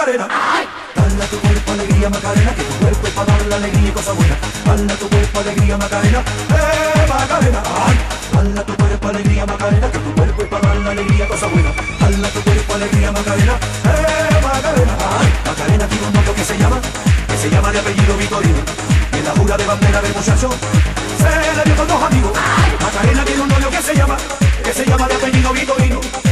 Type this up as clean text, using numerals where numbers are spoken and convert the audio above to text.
Macarena. Dale a tu cuerpo alegría, Macarena, que tu cuerpo es para dar la alegría y cosas buenas. Dale a tu cuerpo alegría, Macarena, Macarena. Dale a tu cuerpo alegría, Macarena, que tu cuerpo es para dar la alegría y cosas buenas. Dale a tu cuerpo alegría, Macarena, Macarena. Macarena tiene un novio que se llama de apellido Vitorino. Y en la jura de bandera del muchacho se le dio con dos amigos. Macarena tiene un novio que se llama de apellido Vitorino.